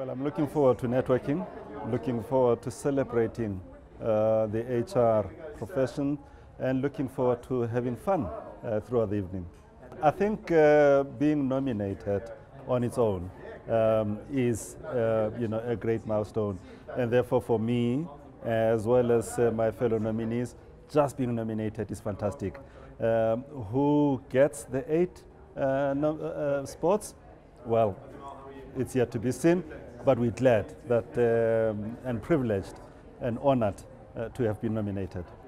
Well, I'm looking forward to networking, looking forward to celebrating the HR profession, and looking forward to having fun throughout the evening. I think being nominated on its own is a great milestone, and therefore for me, as well as my fellow nominees, just being nominated is fantastic. Who gets the 8 spots? Well, it's yet to be seen, but we're glad that and privileged and honored to have been nominated.